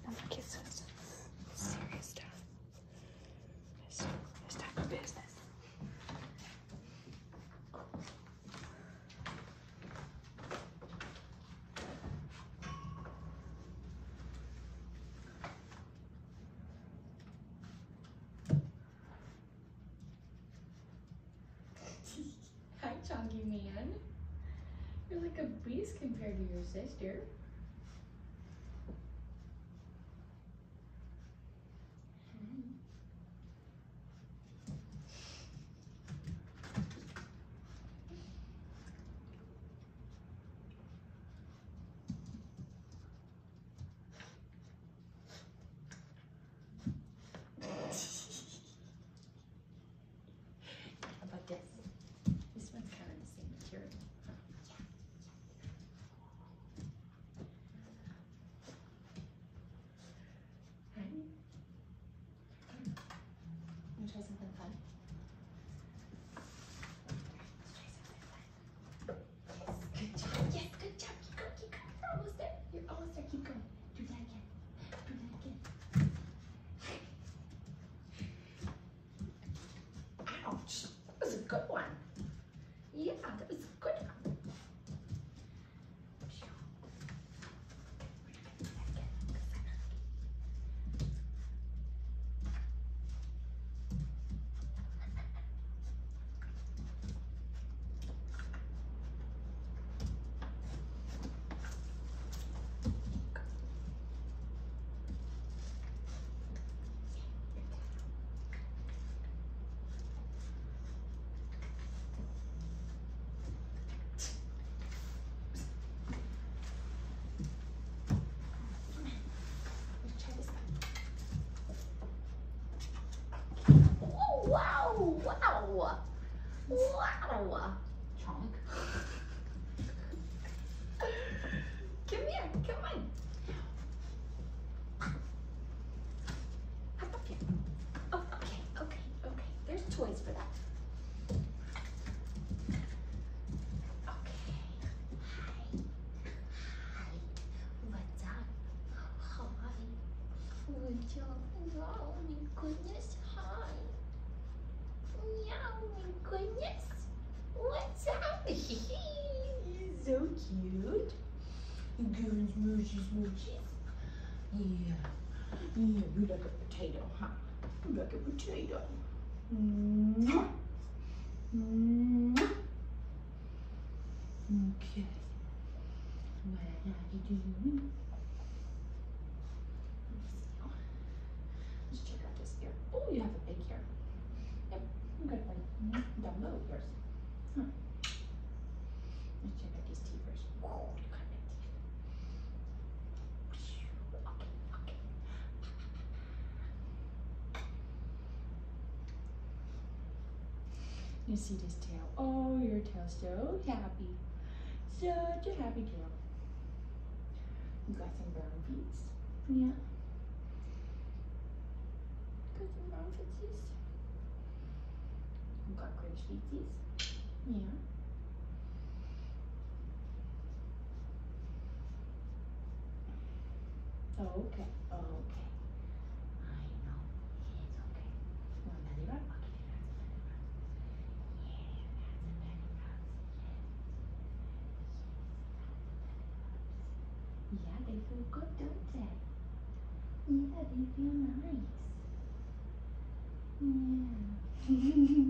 No more kisses. Serious stuff. This type of business. Hi, chunky man. You're like a beast compared to your sister. How about this? This one's kind of the same material. Honey? Want to try something fun? Let's try something fun. Yes, good job. Keep going, keep going. You're almost there. You're almost there. Keep going. Do that again. Do that again. Ouch. That was a good one. Yeah, that was a good one. Wow! Wow! Wow! Chunk. Come here, come on. Hop up here. Oh, okay, okay, okay. There's toys for that. Okay. Hi. Hi. What's up? Hi. What's up? Oh, my goodness. Hi. Yeah, oh my goodness. What's up? So cute. Good smoochy smoochy. Yeah. Yeah, you like a potato, huh? You like a potato. Mwah. Mwah. Okay. What are you doing? Let's check out this ear. Oh, you have a big ear. Yep, good one. Down low ears. Huh. Let's check out these teeth first. Whoa, you got big teeth. Okay, okay. You see this tail? Oh, your tail's so happy. Such a happy tail. You got some brown feet. Yeah. Got some brown footsies. You got gray feetsies. Yeah. Okay, okay. I know. It's okay. You want belly rub? I'll give you lots of belly rubs. Yeah, they feel good, don't they? Yeah, they feel nice. Yeah.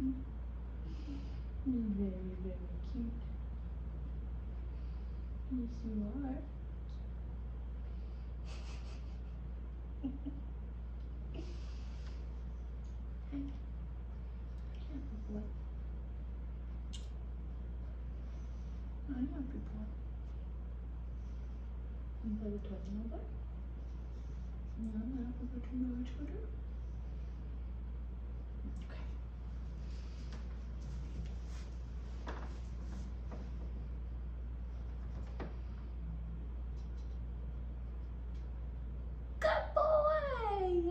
Very, very cute. Yes, you are. Boy. I know people. You play with toys over? No, no, we're going to know each other. Okay. Good boy!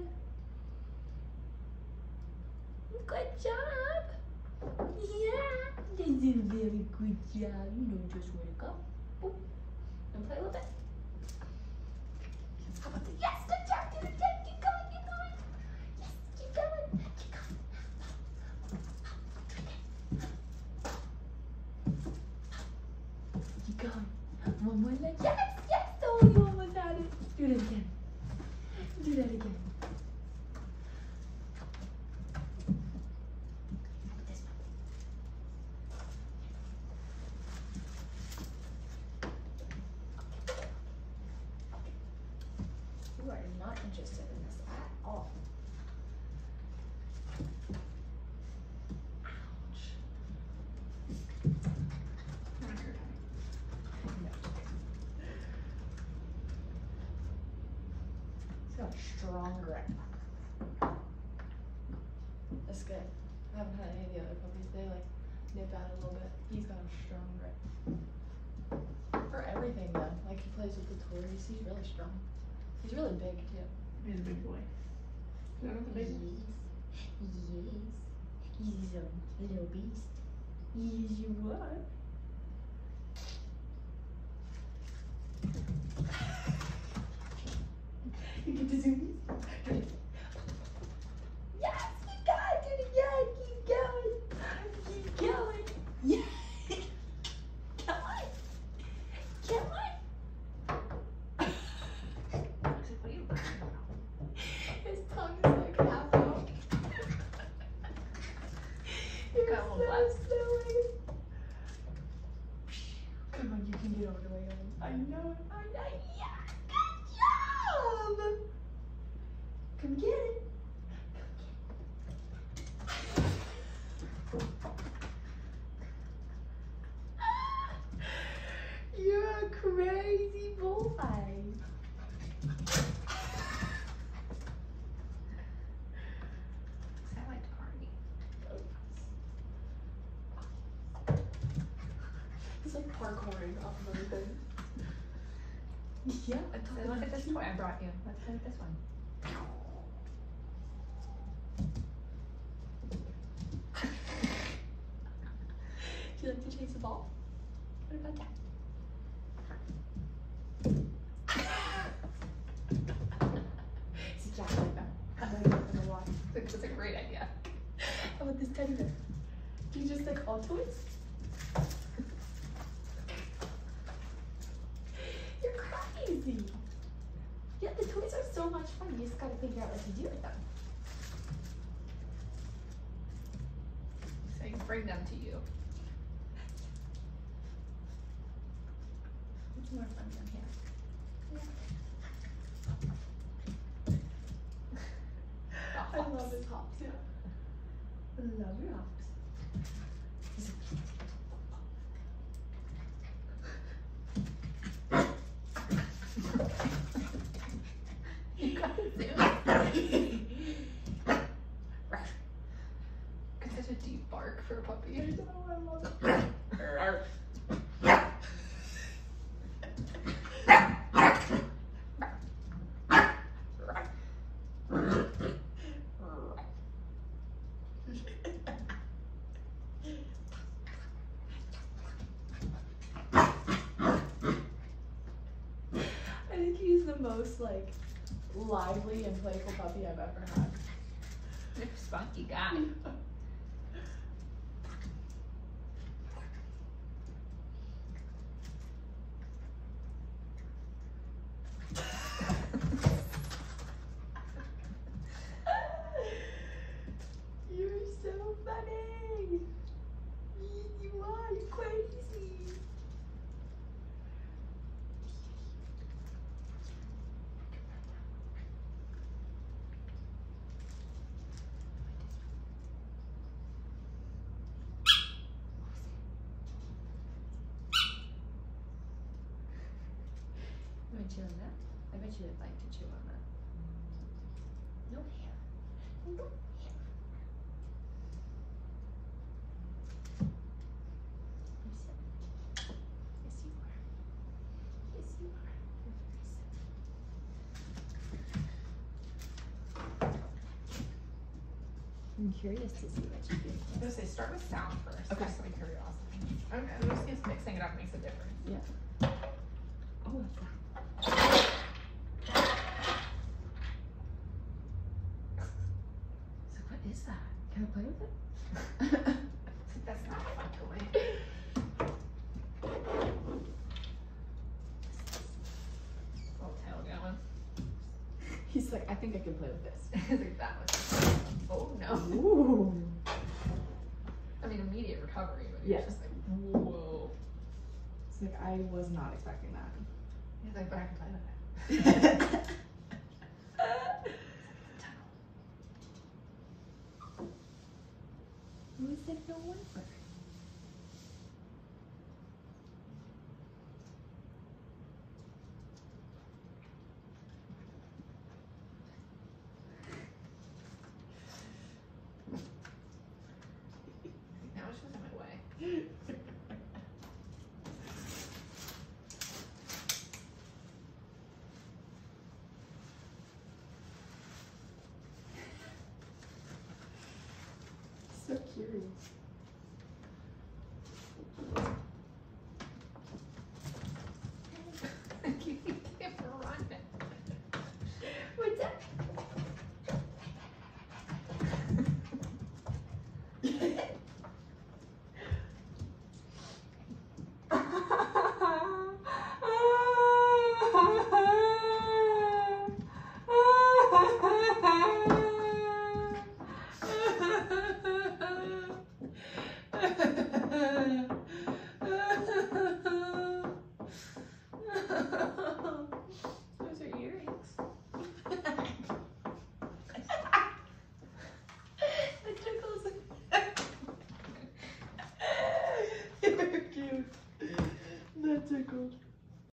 Good job! Yeah! That's a very good job. You don't just wake up. Boop. And play a little bit. How about the yes, good job! You are not interested in this at all. Ouch. No. He's got a strong grip. That's good. I haven't had any of the other puppies. They like nip out a little bit. He's got a strong grip. For everything though. Like he plays with the toys. He's really strong. He's really big too. He's a big boy. Is that the big one? Yes. He's a little beast. Yes, you are. You get the zoomies? Yes, keep going, do it again. Keep going. Keep going. Yeah. Come on. Come on. What are you looking at? His tongue is like half out. You're Got a little so blood. silly. Come on, you can get over the way. I know. Yeah, good job. Come get it. You're a crazy boy. I like to party. It's like parkouring off of everything. Yeah. So look at this toy I brought you. Let's play with this one. Do you like to chase a ball? What about that? It's exactly like that. I'm gonna go for the walk. That's a great idea. How about this teddy bear? Do you just like all toys? You're crazy. Yeah, the toys are so much fun. You just gotta figure out what to do with them. So you bring them to you. It's more fun down here. I love his hops, yeah. I love your hops. You got it too. It's such a deep bark for a puppy. I know, I love it. I think he's the most like lively and playful puppy I've ever had. You're a spunky guy. You're so funny. You are, you're crazy. You want to chew on that? I bet you would like to chew on that. No hair. No hair. Yes, you are. Yes, you are. You're very silly. I'm curious to see what you do. I was gonna say start with sound first. Okay. Just out of curiosity. Okay. I'm just gonna mixing it up makes a difference. Yeah. Oh, what's that? So what is that? Can I play with it? That's not a fun toy. Little tail going. He's like, I think I can play with this. It's like that was. Oh no. Ooh. I mean, immediate recovery, but Yeah. it's just like, whoa. It's like, I was not expecting that. He's like, but I can play with it. cereal.